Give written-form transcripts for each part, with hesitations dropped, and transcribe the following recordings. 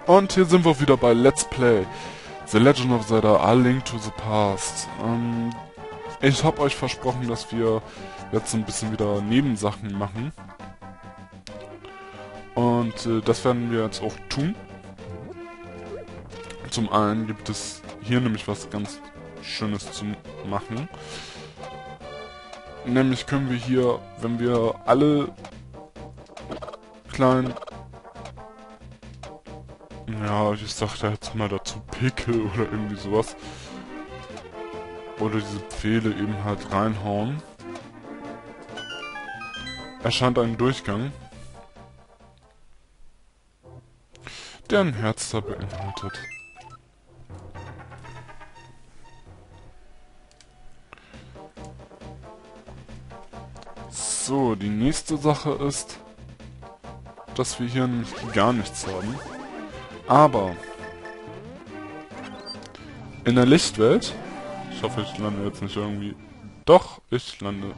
Und hier sind wir wieder bei Let's Play The Legend of Zelda: A Link to the Past. Ich habe euch versprochen, dass wir jetzt ein bisschen wieder Nebensachen machen. Und das werden wir jetzt auch tun. Zum einen gibt es hier nämlich was ganz Schönes zu machen. Nämlich können wir hier, wenn wir alle kleinen... Ja, ich sag da jetzt mal dazu Pickel oder irgendwie sowas. Oder diese Pfähle eben halt reinhauen. Erscheint ein Durchgang, der ein Herz da beinhaltet. So, die nächste Sache ist, dass wir hier nämlich gar nichts haben. Aber in der Lichtwelt, ich hoffe, ich lande jetzt nicht irgendwie... Doch, ich lande.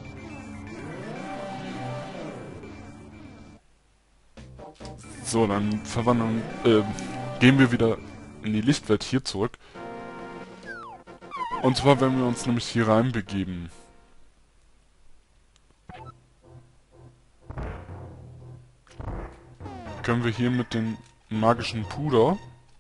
So, dann gehen wir wieder in die Lichtwelt hier zurück. Und zwar, wenn wir uns nämlich hier reinbegeben. Können wir hier mit dem magischen Puder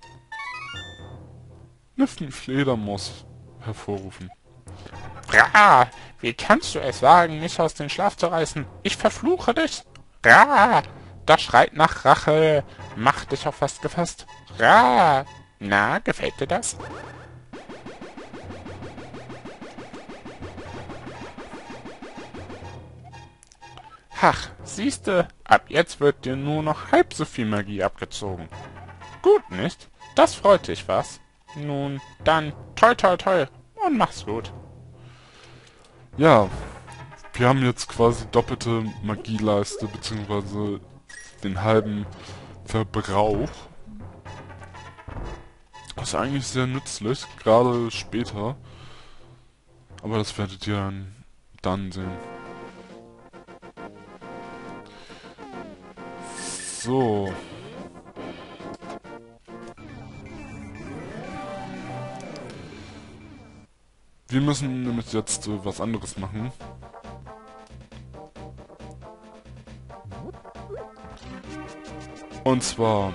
eine Fledermaus hervorrufen. Ra! Wie kannst du es wagen, mich aus dem Schlaf zu reißen? Ich verfluche dich! Ra! Das schreit nach Rache! Mach dich auf was gefasst! Ra! Na, gefällt dir das? Ach, siehste, ab jetzt wird dir nur noch halb so viel Magie abgezogen. Gut, nicht? Das freut dich, was? Nun, dann, toi toi toi und mach's gut. Ja, wir haben jetzt quasi doppelte Magieleiste, beziehungsweise den halben Verbrauch. Das ist eigentlich sehr nützlich, gerade später. Aber das werdet ihr dann sehen. So. Wir müssen nämlich jetzt was anderes machen. Und zwar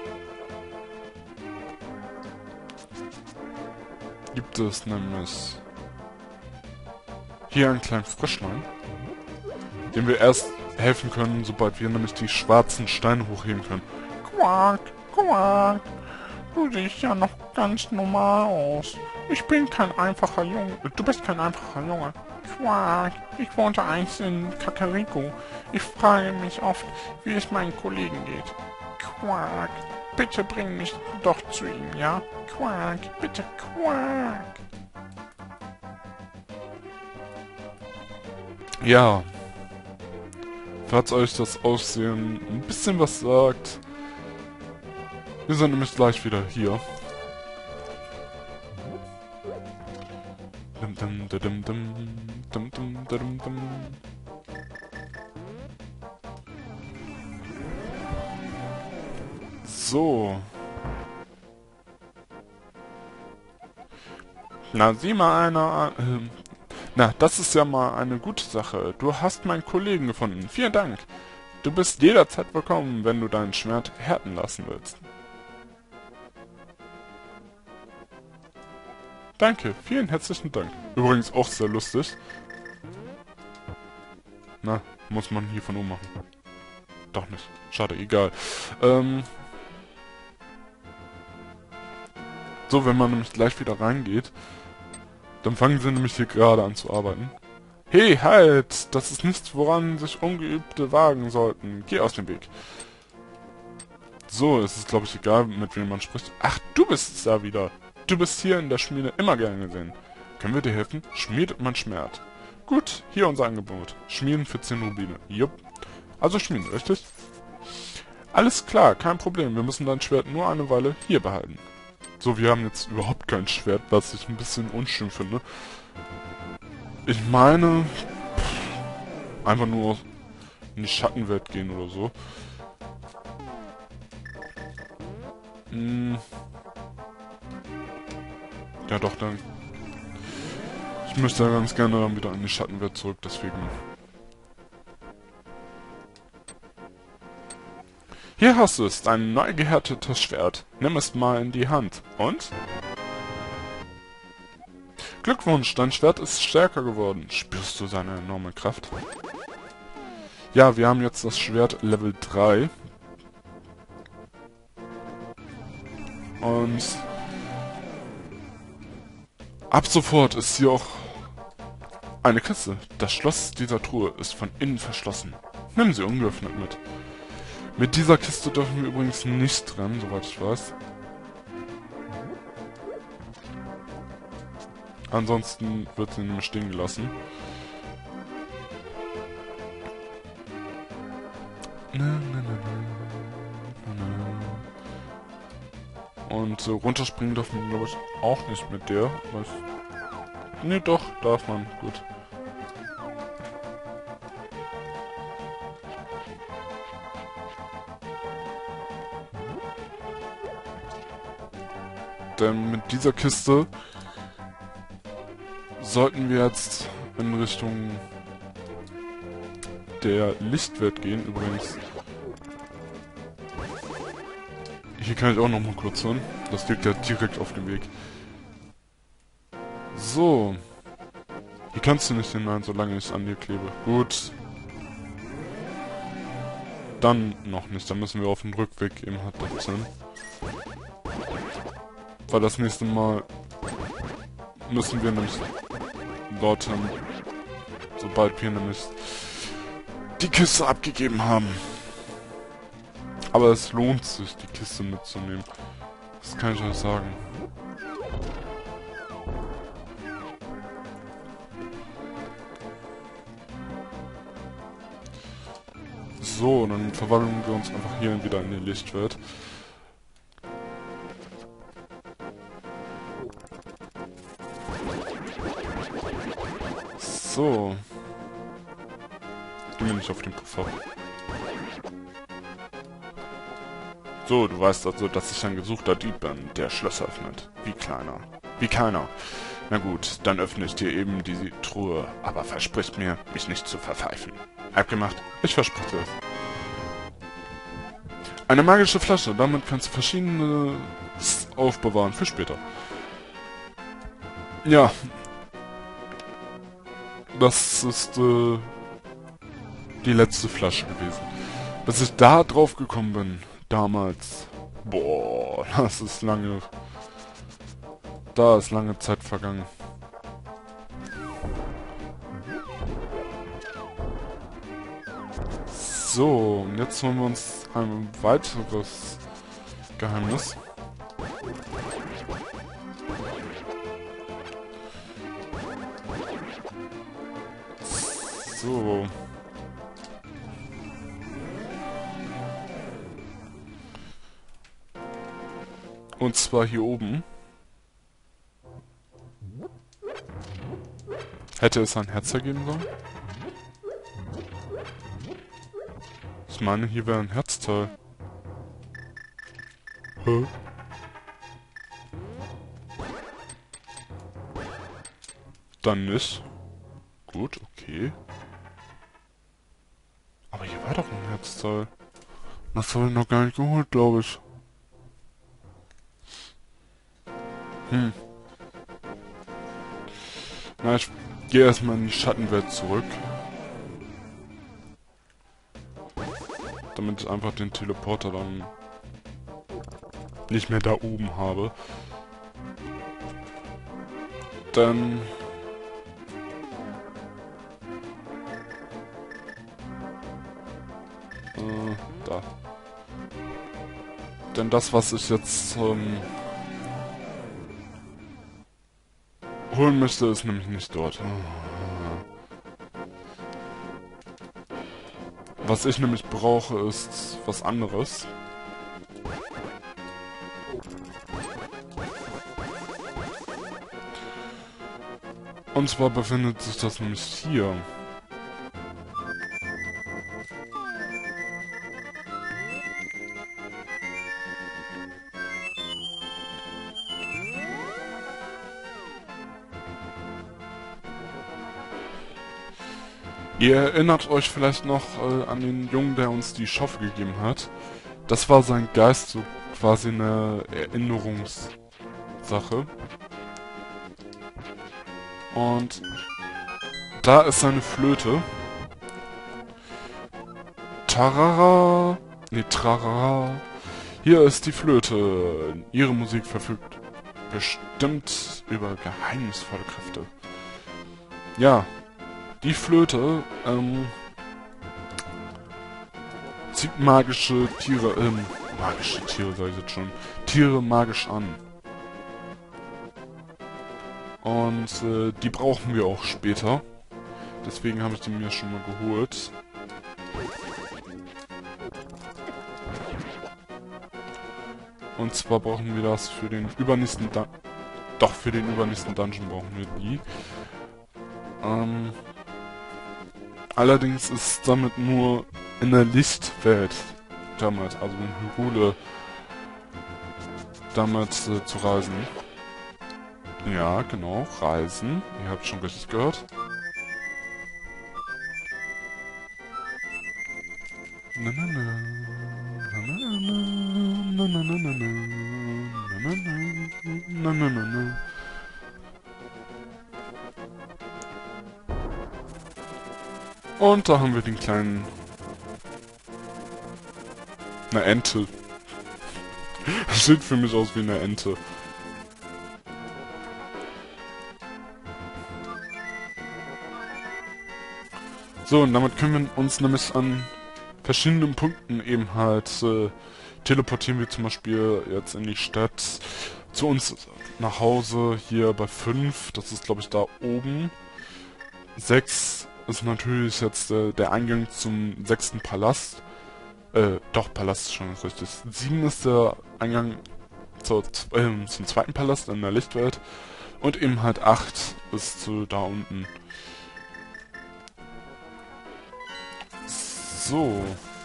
gibt es nämlich hier einen kleinen Frischlein, dem wir erst helfen können, sobald wir nämlich die schwarzen Steine hochheben können. Quack, quack. Du siehst ja noch ganz normal aus. Ich bin kein einfacher Junge. Du bist kein einfacher Junge. Quack. Ich wohnte einst in Kakariko. Ich frage mich oft, wie es meinen Kollegen geht. Quack. Bitte bring mich doch zu ihm, ja? Quack. Bitte, quack. Ja. Falls euch das Aussehen ein bisschen was sagt, wir sind nämlich gleich wieder hier. So. Na, sieh mal einer... Na, das ist ja mal eine gute Sache. Du hast meinen Kollegen gefunden. Vielen Dank. Du bist jederzeit willkommen, wenn du dein Schwert härten lassen willst. Danke, vielen herzlichen Dank. Übrigens auch sehr lustig. Na, muss man hier von oben machen. Doch nicht. Schade, egal. So, wenn man nämlich gleich wieder reingeht, dann fangen sie nämlich hier gerade an zu arbeiten. Hey, halt! Das ist nichts, woran sich Ungeübte wagen sollten. Geh aus dem Weg. So, es ist, glaube ich, egal, mit wem man spricht. Ach, du bist es da wieder. Du bist hier in der Schmiede immer gern gesehen. Können wir dir helfen? Schmiedet man Schwert. Gut, hier unser Angebot. Schmieden für 10 Rubine. Jupp. Also schmieden, richtig? Alles klar, kein Problem. Wir müssen dein Schwert nur eine Weile hier behalten. So, wir haben jetzt überhaupt kein Schwert, was ich ein bisschen unschön finde. Ich meine, einfach nur in die Schattenwelt gehen oder so. Hm. Ja doch, dann... Ich möchte ja ganz gerne dann wieder in die Schattenwelt zurück, deswegen... Hier hast du es, ein neu gehärtetes Schwert. Nimm es mal in die Hand. Und? Glückwunsch, dein Schwert ist stärker geworden. Spürst du seine enorme Kraft? Ja, wir haben jetzt das Schwert Level 3. Und ab sofort ist hier auch eine Kiste. Das Schloss dieser Truhe ist von innen verschlossen. Nimm sie ungeöffnet mit. Mit dieser Kiste dürfen wir übrigens nicht rennen, soweit ich weiß. Ansonsten wird sie nämlich stehen gelassen. Und runterspringen darf man, glaube ich, auch nicht mit der. Ne, doch, darf man. Gut. Denn mit dieser Kiste sollten wir jetzt in Richtung der Lichtwelt gehen. Übrigens, hier kann ich auch noch mal kurz hin. Das liegt ja direkt auf dem Weg. So. Hier kannst du nicht hinein, solange ich an dir klebe. Gut. Dann noch nicht. Dann müssen wir auf dem Rückweg eben halt dorthin. Weil das nächste Mal müssen wir nämlich dorthin, sobald wir nämlich die Kiste abgegeben haben. Aber es lohnt sich, die Kiste mitzunehmen. Das kann ich euch sagen. So, dann verwandeln wir uns einfach hier wieder in die Lichtwelt. So. Gehen wir nicht auf den Puffer. So, du weißt also, dass ich ein gesuchter Dieb bin, der Schlösser öffnet. Wie kleiner. Wie keiner. Na gut, dann öffne ich dir eben die Truhe, aber versprich mir, mich nicht zu verpfeifen. Abgemacht? Ich verspreche es. Eine magische Flasche, damit kannst du verschiedene aufbewahren für später. Ja. Das ist die letzte Flasche gewesen. Bis ich da drauf gekommen bin, damals. Boah, das ist lange... Da ist lange Zeit vergangen. So, und jetzt holen wir uns ein weiteres Geheimnis. So. Und zwar hier oben. Hätte es ein Herz ergeben sollen? Ich meine, hier wäre ein Herzteil. Hä? Dann nicht. Gut, okay. Aber hier war doch ein Herzteil. Das habe ich noch gar nicht geholt, glaube ich. Na, ich gehe erstmal in die Schattenwelt zurück. Damit ich einfach den Teleporter dann nicht mehr da oben habe. Dann... da. Denn das, was ich jetzt holen möchte, ist nämlich nicht dort. Was ich nämlich brauche, ist was anderes. Und zwar befindet sich das nämlich hier. Ihr erinnert euch vielleicht noch an den Jungen, der uns die Schaufel gegeben hat. Das war sein Geist, so quasi eine Erinnerungssache. Und da ist seine Flöte. Tarara. Nee, trarara. Hier ist die Flöte. Ihre Musik verfügt bestimmt über geheimnisvolle Kräfte. Ja, die Flöte, zieht magische Tiere sag ich jetzt schon, Tiere magisch an. Und die brauchen wir auch später. Deswegen habe ich die mir schon mal geholt. Und zwar brauchen wir das für den übernächsten Dungeon brauchen wir die. Allerdings ist damit nur in der Lichtwelt damit, also in Hyrule, damit zu reisen. Ja, genau, reisen. Ihr habt schon richtig gehört. Na, na, na. Na, na, na, na, na, na, na, na, na, na, na. Und da haben wir den kleinen... Eine Ente. Sieht für mich aus wie eine Ente. So, und damit können wir uns nämlich an verschiedenen Punkten eben halt teleportieren, wir zum Beispiel jetzt in die Stadt, zu uns nach Hause, hier bei 5, das ist glaube ich da oben. 6 ist natürlich jetzt der Eingang zum 6. Palast. Doch, Palast ist schon richtig. 7 ist der Eingang zum 2. Palast in der Lichtwelt. Und eben halt 8 ist da unten. So.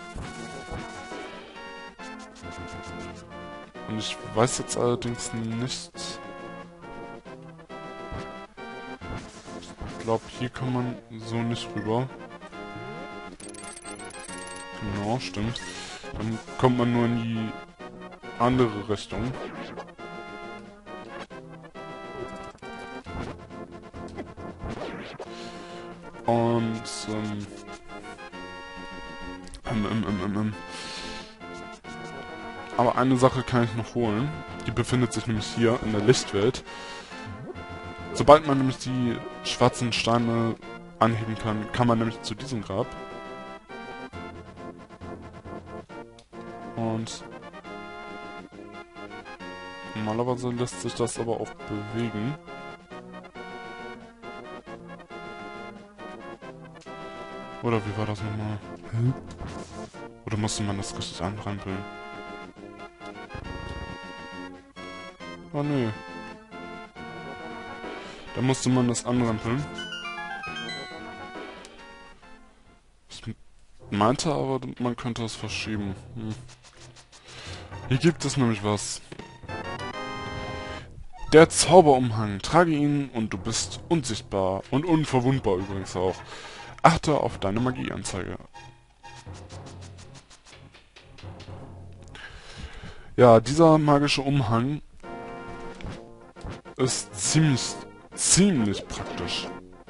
Und ich weiß jetzt allerdings nicht... Ich glaube, hier kann man so nicht rüber. Genau, stimmt. Dann kommt man nur in die andere Richtung. Und, aber eine Sache kann ich noch holen. Die befindet sich nämlich hier in der Lichtwelt. Sobald man nämlich die schwarzen Steine anheben kann, kann man nämlich zu diesem Grab. Und normalerweise lässt sich das aber auch bewegen. Oder wie war das nochmal? Oder musste man das richtig anrempeln? Oh nö. Da musste man das anrempeln. Ich meinte aber, man könnte es verschieben. Hier gibt es nämlich was. Der Zauberumhang. Trage ihn und du bist unsichtbar und unverwundbar übrigens auch. Achte auf deine Magieanzeige. Ja, dieser magische Umhang ist ziemlich praktisch.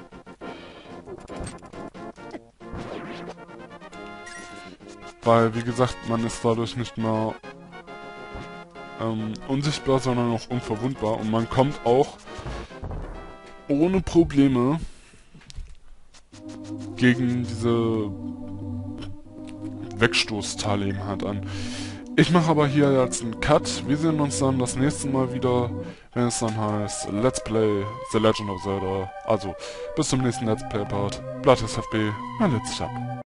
Weil, wie gesagt, man ist dadurch nicht mehr unsichtbar, sondern auch unverwundbar. Und man kommt auch ohne Probleme gegen diese Wegstoßteile eben halt an. Ich mache aber hier jetzt einen Cut. Wir sehen uns dann das nächste Mal wieder, wenn es dann heißt Let's Play The Legend of Zelda. Also, bis zum nächsten Let's Play Part. Blood SFB, man lädt sich ab.